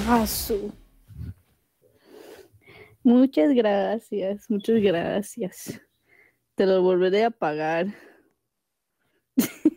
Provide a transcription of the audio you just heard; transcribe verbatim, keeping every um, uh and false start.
Ah, su. Muchas gracias, muchas gracias. Te lo volveré a pagar.